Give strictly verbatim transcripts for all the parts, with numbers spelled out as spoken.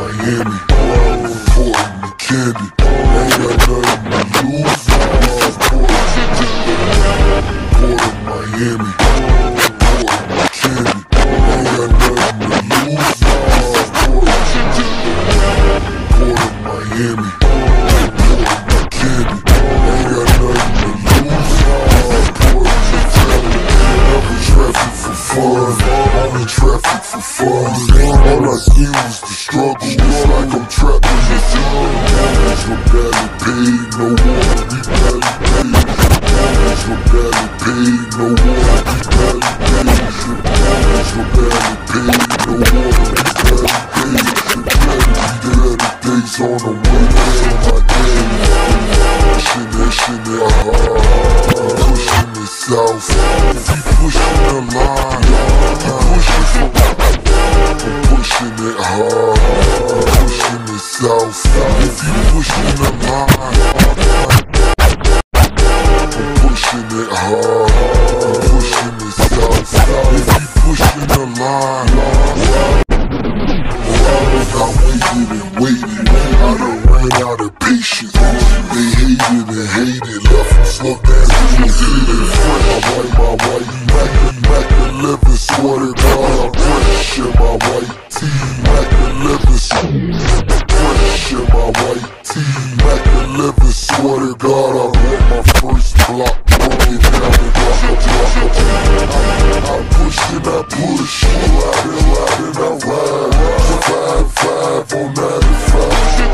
Miami, Portland to Candy. Ain't got nothing to lose. Port of Miami, Portland to Candy. Ain't got nothing to lose. Port of Miami, Portland to Candy. Ain't got nothing to lose. Port to Cali. Never traffic for fun, only traffic for fun. All I see was the struggle, it's like I'm trapped in the sun. Mortgage were barely paid, no water, we barely paid. Mortgage were barely paid, no water, we barely paid. Mortgage were barely paid, no water, we barely paid. There are the days on the way down my day. Pushing it, pushing it hard, pushing it south. We pushing the line, we pushing for I'm pushing it hard, I'm pushing it south. If you pushing the line, I'm pushing it hard, I'm pushing it south. If you pushing the line, I waited and waited, I done ran out of patience. They hated and hated, left them slow dancing and feeling fresh. I wipe my white Mac and Mac eleven sweater, God I'm fresh in my white tee, Mac eleven fresh in my white tee, Mac eleven sweater, God I bought my first block, rolling down the block, a block, a block. I push and I push, I ride and ride and I ride, five, five on ninety-five.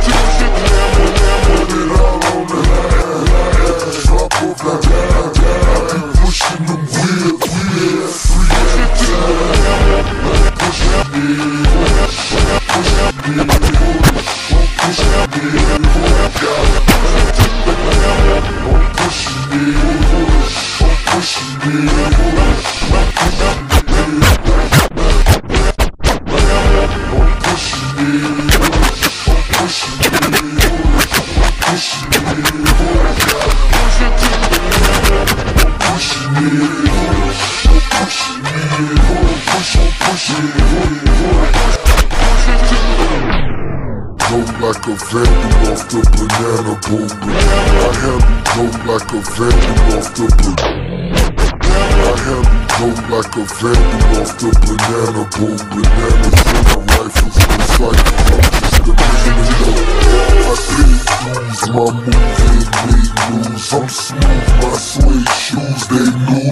Put it all on the line, drop off like that, I be pushing them wheels, wheels, three at a time. Pushing me, pushing me, pushing me, pushing me, pushing me, like a vandal off the banana boat. I handle dope like a vandal off the banana. I handle dope like a vandal off the banana boat. Bananas in the rifles, no cycle. I'm just a man in the I paid dues, my moves ain't made news. I'm smooth, my suede shoes, they knew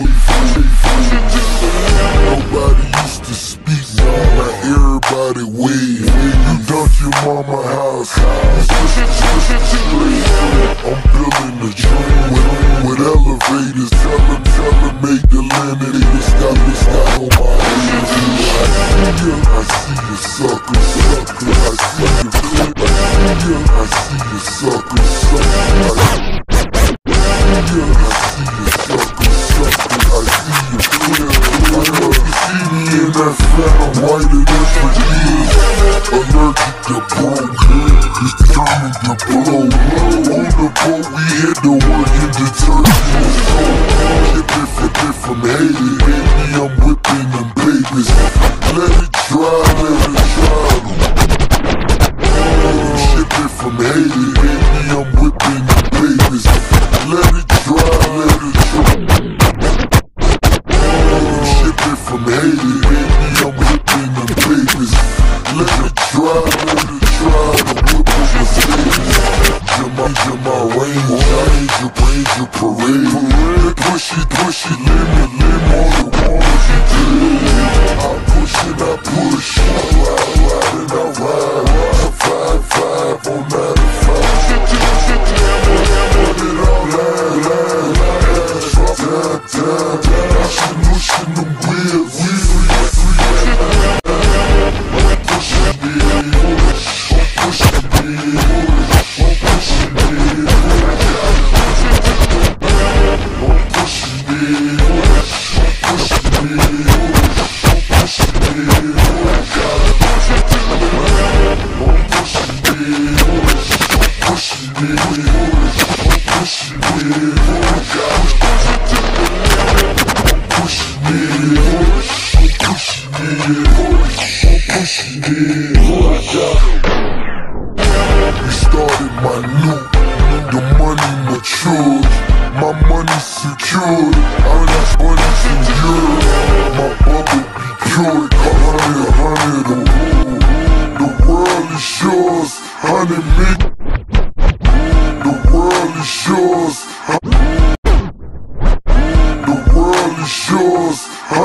nobody used to speak, now everybody wave. You dunk your mama house, it's just, it's just a straight. I'm building a dream with, with elevators. Tell them, tell them, make the land and they just got this guy on my head. I see ya, I see ya, sucker, sucker. I see ya, flip, I see ya, I see ya, sucker, sucker. I see ya, I see ya, sucker, sucker. I see ya, flip. I know you see me in that phantom, whiter than for years. Allergic to broke, determined to blow. On the boat, we hit the work in detergent. Shipping for different haters, baby, I'm whipping them babies. Let it dry, let it dry. Shipping from haters, baby, I'm whipping them babies. Let it dry, let it dry. Shipping from haters, baby, I'm whipping them babies. Let it dry, let it dry. The whip of Mercedes. Jama, Jama, range, Ranger, Ranger, parade. Push it, push it, limit, limit on the wall if you did. I push and I push, I ride, ride and I ride. Five, five on ninety-five. Put it all line, line, line. Drop down, down, down. I should loosen them wheels, wheels, three, pushing me, pushing me, pushing me, pushing me, pushing me, pushing me.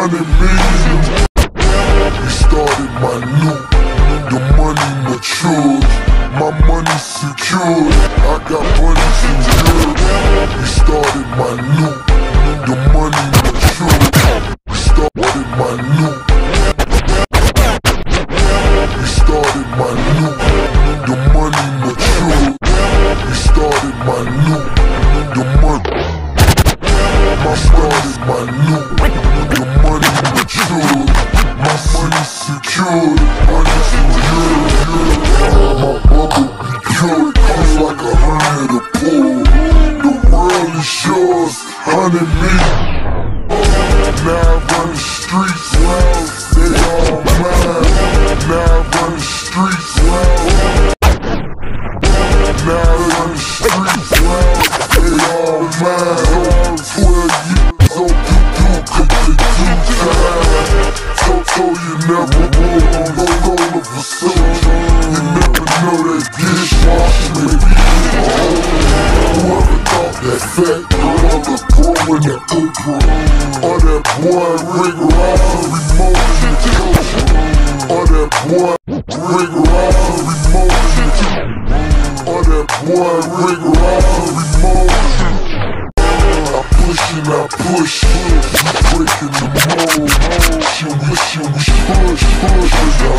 hundred million. You started my new, the money matured, my money secured. I got money secured. You started my new, the money matured. You started my new. You started my new, the money matured. You started my new, the money. My started my new, the money matured. My money secured, money secured. My bubble be pure, cost like a hundred a pool. The world is yours, hundred million. Now I run the streets, they all mine. Now I run the streets, now I run the streets, they all mine. Twelve years old, you do, cause they do time. So, so you never roll on no roller for soldier. You never know that dishwasher may be in the hole. Whoever thought that fat girl look pro in the Oprah, or that boy Rick Ross remote in the culture, or that boy Rick Ross remote in the or that boy Rick Ross remote. I push and I push, you breaking the mold. She wish, she wish, push, push, push.